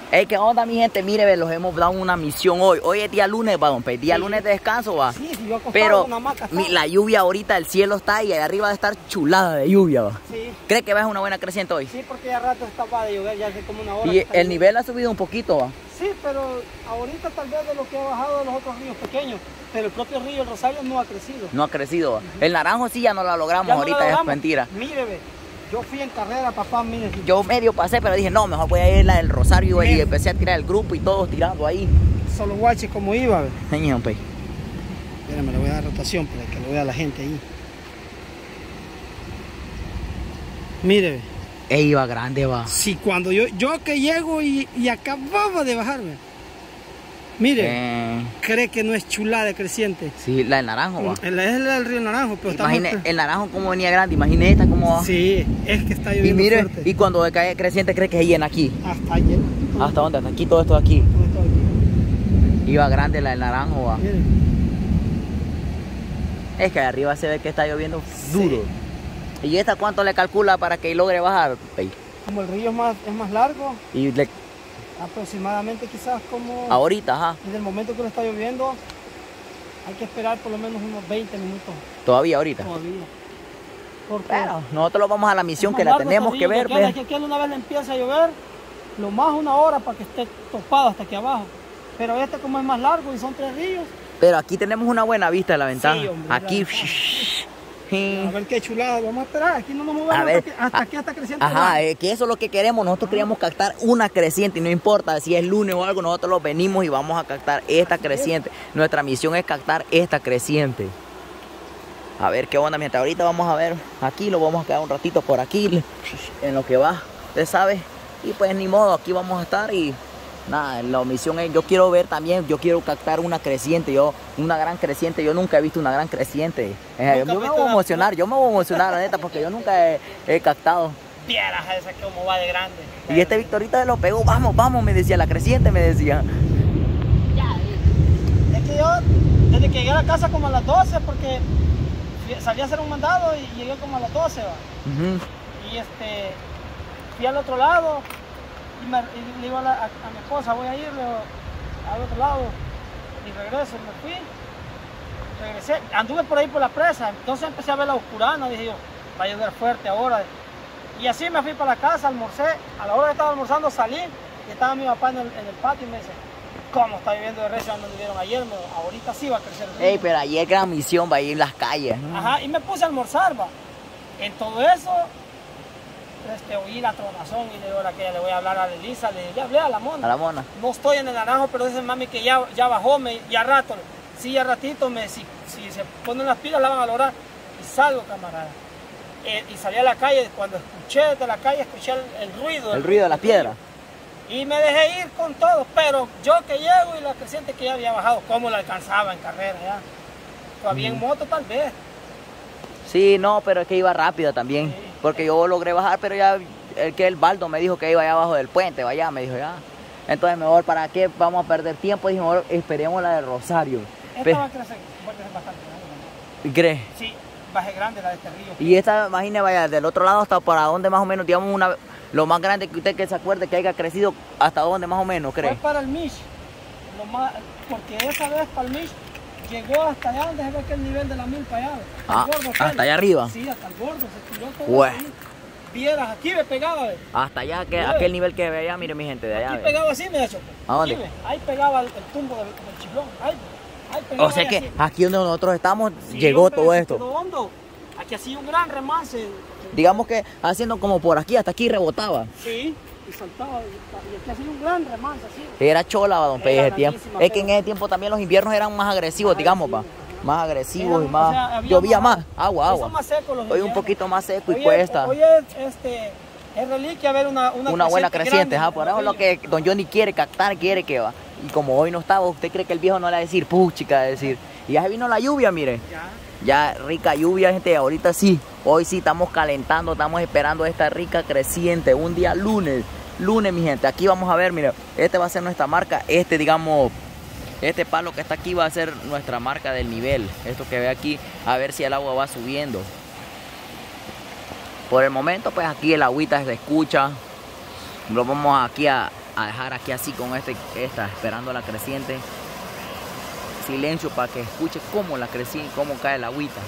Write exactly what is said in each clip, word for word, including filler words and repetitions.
Ey, ¿qué onda, mi gente? Mire, ve, los hemos dado una misión hoy. Hoy es día lunes, va, don Pe. Día sí. lunes de descanso, va. Sí, sí, yo acostado Pero en una hamaca, mi, la lluvia ahorita, el cielo está ahí, allá arriba de estar chulada de lluvia, va. Sí. ¿Cree que va a ser una buena creciente hoy? Sí, porque ya rato estaba de llover, ya hace como una hora. Y el nivel ha subido un poquito, va. Sí, pero ahorita tal vez de lo que ha bajado de los otros ríos pequeños. Pero el propio río, el Rosario, no ha crecido. No ha crecido, va. Uh-huh. El Naranjo sí ya no lo logramos, ya ahorita, no lo logramos. Es mentira. Mire, ve. Yo fui en carrera, papá, mire. Yo medio pasé, pero dije, no, mejor voy a ir a la del Rosario y empecé a tirar el grupo y todos tirando ahí. Solo guache como iba, ve. Señor, pe. Espérame, le voy a dar rotación para que lo vea la gente ahí. Mire, ve. Ey, iba grande, va. Sí, cuando yo, yo que llego y, y acababa de bajarme. Mire, eh. cree que no es chulada de creciente. Sí, la del Naranjo, va. Es la del río Naranjo, pero imagine estamos... el Naranjo como venía grande, imagine esta como va. Sí, es que está lloviendo y mire, fuerte. Y cuando cae creciente, cree que se llena aquí. Hasta lleno. ¿Hasta dónde? Hasta aquí, todo esto de aquí. Todo esto de aquí. Iba grande la del Naranjo, va. Mire. Es que de arriba se ve que está lloviendo duro. Sí. ¿Y esta cuánto le calcula para que logre bajar? Como el río es más, es más largo. Y le... aproximadamente quizás como... ahorita, ajá. Desde el momento que lo está lloviendo, hay que esperar por lo menos unos veinte minutos. ¿Todavía ahorita? Todavía. Porque pero nosotros lo vamos a la misión que la tenemos que ver. Es que aquí una vez le empieza a llover, lo más una hora para que esté topado hasta aquí abajo. Pero este como es más largo y son tres ríos. Pero aquí tenemos una buena vista de la ventana. Sí, hombre, aquí... Sí. A ver qué chulada, vamos a esperar, aquí no nos movemos hasta, ver, hasta aquí hasta creciente. Ajá, es que eso es lo que queremos, nosotros queríamos captar una creciente y no importa si es lunes o algo, nosotros lo venimos y vamos a captar esta creciente. Nuestra misión es captar esta creciente. A ver qué onda, mientras ahorita vamos a ver, aquí lo vamos a quedar un ratito por aquí, en lo que va, usted sabe. Y pues ni modo, aquí vamos a estar y... nada, la misión es, yo quiero ver también, yo quiero captar una creciente, yo, una gran creciente, yo nunca he visto una gran creciente. Eh, yo me voy a emocionar, yo me voy a emocionar, la neta, porque yo nunca he, he captado. Vieras esa como va de grande. Y este Victorita lo pegó, vamos, vamos, me decía, la creciente me decía. Ya, es que yo, desde que llegué a la casa como a las doce, porque salí a hacer un mandado y llegué como a las doce, ¿va? Uh-huh. Y este, fui al otro lado. Y, me, y le digo a, la, a, a mi esposa, voy a ir al otro lado y regreso, me fui, regresé, anduve por ahí por la presa, entonces empecé a ver la oscurana, dije yo, va a llover fuerte ahora, y así me fui para la casa, almorcé, a la hora que estaba almorzando salí, y estaba mi papá en el, en el patio y me dice, ¿cómo está lloviendo de recio donde vivieron ayer? Me, ahorita sí va a crecer. Ey, pero ayer gran misión va a ir en las calles. Ajá, y me puse a almorzar, va, en todo eso, Este, oí la tronazón y le digo a que le voy a hablar a Elisa, le, le hablé a la mona. A la mona. No estoy en el Naranjo, pero dice mami que ya, ya bajó, me, ya rato, sí, ya ratito, me, si, si se ponen las pilas la van a lograr. Y salgo, camarada. Eh, y salí a la calle, cuando escuché desde la calle, escuché el, el ruido. El, el ruido de las piedras. Y me dejé ir con todo, pero yo que llego y la creciente que ya había bajado, ¿cómo la alcanzaba en carrera ya? Todavía mm. en moto tal vez. Sí, no, pero es que iba rápido también. Sí. Porque yo logré bajar, pero ya el que el Baldo me dijo que iba allá abajo del puente, vaya, me dijo ya. Entonces mejor, ¿para qué vamos a perder tiempo? Dije, mejor esperemos la de Rosario. Esta Pe va a crecer, va a crecer bastante grande. ¿Crees? Sí, baje grande la de este río. Y esta, imagínese, vaya, del otro lado hasta para donde más o menos, digamos, una, lo más grande que usted que se acuerde que haya crecido, ¿hasta dónde más o menos, cree? Fue para el Mish, lo más, porque esa vez para el Mish llegó hasta allá donde se ve que el nivel de la milpa allá. Ah, gordo, hasta allá arriba. Sí, hasta el gordo, se tiró todo ahí. Vieras, aquí me pegaba. ¿Ve? Hasta allá, que, aquel nivel que veía, mire mi gente, de allá. Aquí pegaba así, me ha hecho. ¿A dónde? Aquí, ahí pegaba el, el tumbo del, del chiblón. Ahí, ahí pegaba. O sea que así. aquí donde nosotros estamos, sí, llegó hombre, todo esto. Hondo. Aquí hacía un gran remance. Digamos que haciendo como por aquí, hasta aquí rebotaba. Sí. Y saltaba, y aquí hacía un gran remance así. Era chola, don Pe, ese tiempo. Es que en ese tiempo también los inviernos eran más agresivos, más digamos, pa. Más agresivos y más. O sea, llovía más, más, agua, agua. Más seco los hoy un poquito más seco hoy y cuesta. Hoy es, este, es reliquia ver una, una, una buena creciente, grande, por eso es lo que don Johnny quiere captar, quiere que va. Y como hoy no estaba, ¿usted cree que el viejo no le va a decir, puchica, decir? Y ya se vino la lluvia, mire. Ya. Ya rica lluvia, gente, ahorita sí. Hoy sí estamos calentando, estamos esperando esta rica creciente. Un día lunes, lunes, mi gente. Aquí vamos a ver, mire, este va a ser nuestra marca. Este, digamos, este palo que está aquí va a ser nuestra marca del nivel. Esto que ve aquí, a ver si el agua va subiendo. Por el momento, pues aquí el agüita se escucha. Lo vamos aquí a, a dejar aquí así con este, esta, esperando la creciente. Silencio para que escuche cómo la creciente, cómo cae la agüita.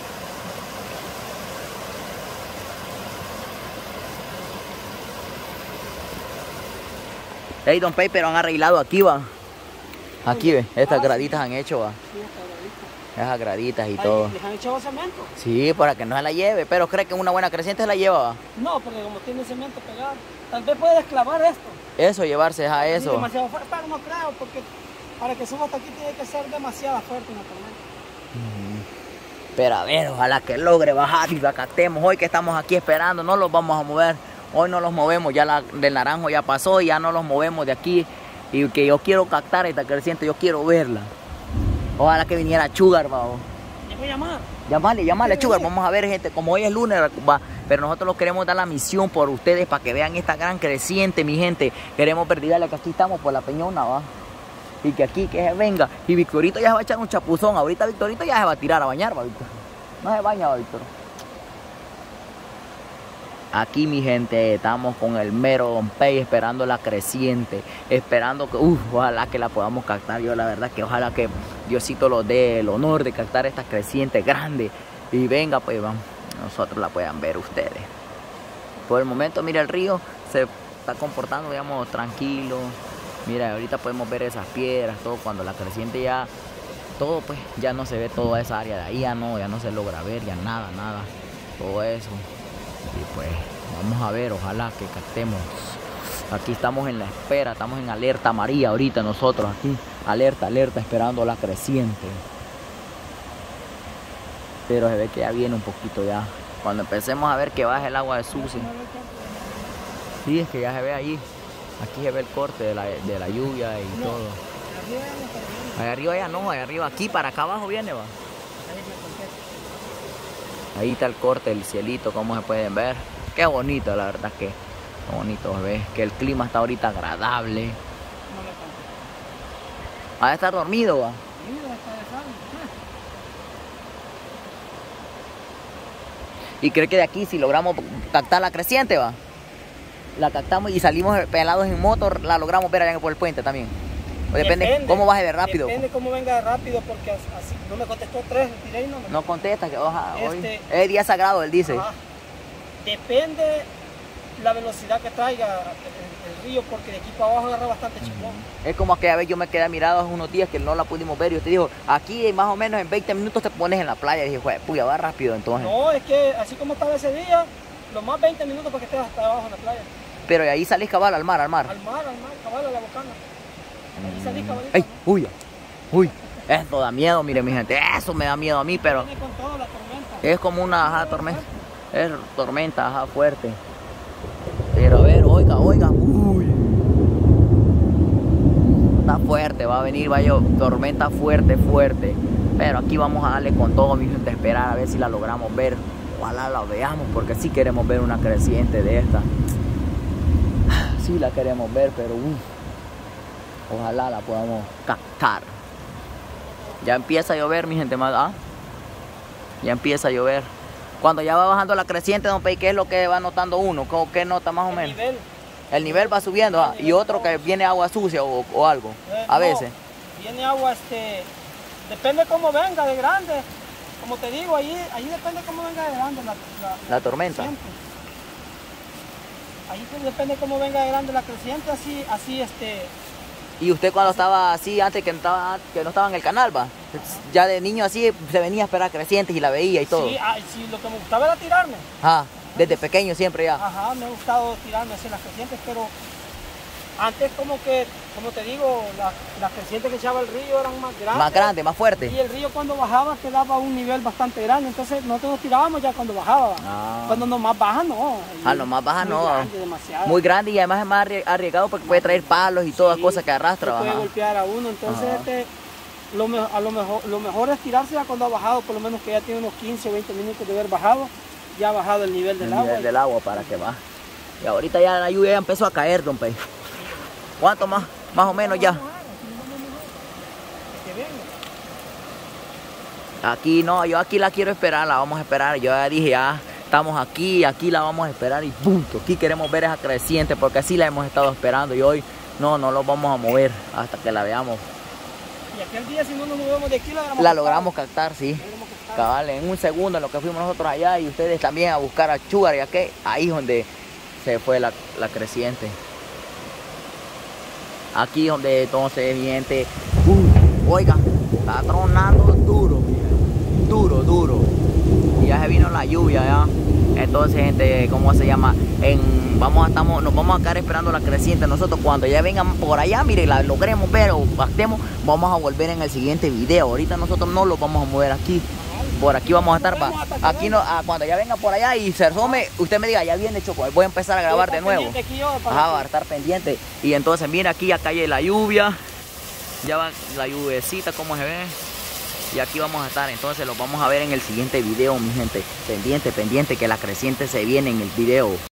Hey, don Pei, pero han arreglado aquí, va. Aquí, ve, estas graditas han hecho, va. Esas graditas y todo. ¿Les han echado cemento? Sí, para que no se la lleve, pero cree que una buena creciente se la lleva, va. No, porque como tiene cemento pegado, tal vez puede desclavar esto. Eso, llevarse a Sí, eso. demasiado fuerte, pero no creo, porque para que suba hasta aquí tiene que ser demasiado fuerte una tormenta. Mm. Pero a ver, ojalá que logre bajar y la captemos. Hoy que estamos aquí esperando, no los vamos a mover. Hoy no los movemos, ya la del naranjo ya pasó y ya no los movemos de aquí. Y que yo quiero captar esta creciente, yo quiero verla. Ojalá que viniera Sugar, va. ¿Le voy a llamar? Llamale, llamale, Sugar. Vamos a ver, gente, como hoy es lunes, va. Pero nosotros los queremos dar la misión por ustedes para que vean esta gran creciente, mi gente. Queremos perdidarle que aquí estamos por la Peñona, va. Y que aquí, que se venga. Y Victorito ya se va a echar un chapuzón. Ahorita Victorito ya se va a tirar a bañar, va, Víctor. No se baña, va, Víctor. Aquí, mi gente, estamos con el mero Don Pei esperando la creciente, esperando que, uff, ojalá que la podamos captar. Yo la verdad que ojalá que Diosito nos dé el honor de captar esta creciente grande y venga, pues vamos, nosotros la puedan ver ustedes. Por el momento, mira, el río se está comportando, digamos, tranquilo. Mira, ahorita podemos ver esas piedras, todo, cuando la creciente ya, todo, pues, ya no se ve toda esa área de ahí, ya no, ya no se logra ver, ya nada, nada, todo eso. Y pues vamos a ver, ojalá que captemos. Aquí estamos en la espera, estamos en alerta amarilla ahorita nosotros aquí. Alerta, alerta, esperando la creciente. Pero se ve que ya viene un poquito ya. Cuando empecemos a ver que baje el agua de Susi. Sí, es que ya se ve ahí. Aquí se ve el corte de la, de la lluvia y no, todo. Allá arriba ya no, allá arriba. Aquí para acá abajo viene, va. Ahí está el corte, el cielito, como se pueden ver. Qué bonito, la verdad que qué bonito se ve. Que el clima está ahorita agradable. Va a estar dormido, va. Y cree que de aquí, si logramos captar la creciente, va. La captamos y salimos pelados en moto, la logramos ver allá por el puente también. O depende, depende cómo baje de rápido. Depende cómo venga de rápido, porque así no me contestó tres, tiré y no me... No contesta, que oja, este, hoy es día sagrado, él dice. Ajá. Depende la velocidad que traiga el, el río, porque de aquí para abajo agarra bastante chingón. Es como aquella vez yo me quedé mirado hace unos días que no la pudimos ver y usted dijo, aquí más o menos en veinte minutos te pones en la playa. Y dije, pues, puya, va rápido entonces. No, es que así como estaba ese día, lo más veinte minutos para que estés hasta abajo en la playa. Pero ahí salís cabal al mar, al mar. Al mar, al mar, cabal a la bocana. Ahí salís cabalito. ¡Ay! ¡Uy! ¡Uy! Esto da miedo, mire mi gente. Eso me da miedo a mí, pero Viene con todo, la tormenta. Es como una ajá, tormenta. Es tormenta, ajá, fuerte. Pero a ver, oiga, oiga. Uy. Está fuerte, va a venir, vaya, tormenta fuerte, fuerte. Pero aquí vamos a darle con todo, mi gente, esperar a ver si la logramos ver. Ojalá la veamos, porque sí queremos ver una creciente de esta. Sí la queremos ver, pero uff. Ojalá la podamos captar. Ya empieza a llover, mi gente, más. ¿Ah? Ya empieza a llover. Cuando ya va bajando la creciente, don Pei, ¿qué es lo que va notando uno? ¿Qué nota más o menos? El nivel. El nivel va subiendo, ¿ah? Y otro que viene agua sucia o, o algo, Eh, a no, veces. Viene agua, este, depende cómo venga de grande. Como te digo, ahí, ahí depende cómo venga de grande la, la, La tormenta. creciente. Ahí pues depende cómo venga de grande la creciente, así, así, este. Y usted cuando estaba así, antes que no estaba, que no estaba en el canal, va, ya de niño así, se venía a esperar crecientes y la veía y todo. Sí, ah, sí, lo que me gustaba era tirarme. Ah, desde pequeño siempre ya. Ajá, me ha gustado tirarme así en las crecientes, pero antes como que, como te digo, las, las crecientes que echaba el río eran más grandes. Más grande, más fuerte. Y el río cuando bajaba quedaba a un nivel bastante grande, entonces nosotros nos tirábamos ya cuando bajaba. Ah. Cuando nomás baja no. Ah, nomás baja muy no. Grande, demasiado. Muy grande y además es más arriesgado porque puede traer palos y todas Sí, cosas que arrastra. puede Ajá. golpear a uno, entonces Ajá. este, lo, me- a lo mejor, lo mejor es tirarse ya cuando ha bajado, por lo menos que ya tiene unos quince o veinte minutos de haber bajado, ya ha bajado el nivel del El agua. nivel y- del agua para que baje. Y ahorita ya la lluvia ya empezó a caer, don Pei. ¿Cuánto más? Más o menos ya. Que venga. Aquí no, yo aquí la quiero esperar, la vamos a esperar. Yo ya dije, ya estamos aquí, aquí la vamos a esperar y punto. Aquí queremos ver esa creciente porque así la hemos estado esperando y hoy No, no los vamos a mover hasta que la veamos. Y aquel día si no nos movemos de aquí la logramos La captar. logramos captar, sí. La logramos captar. Cabal, en un segundo en lo que fuimos nosotros allá y ustedes también a buscar a Sugar y a qué, ahí es donde se fue la, la creciente. Aquí donde entonces mi gente, uh, oiga, está tronando duro, mira, duro, duro. Y ya se vino la lluvia ya. Entonces, gente, ¿cómo se llama? En, vamos a, estamos, nos vamos a quedar esperando la creciente. Nosotros cuando ya vengan por allá, mire, la logremos ver o pactemos, vamos a volver en el siguiente video. Ahorita nosotros no lo vamos a mover aquí. Por aquí vamos a estar, pa, aquí no, ah, cuando ya venga por allá y se asome, usted me diga, ya viene Choco, voy a empezar a grabar de nuevo. Ajá, va a estar pendiente. Y entonces, mira, aquí ya cae la lluvia, ya va la lluvecita, como se ve. Y aquí vamos a estar, entonces los vamos a ver en el siguiente video, mi gente. Pendiente, pendiente, que la creciente se viene en el video.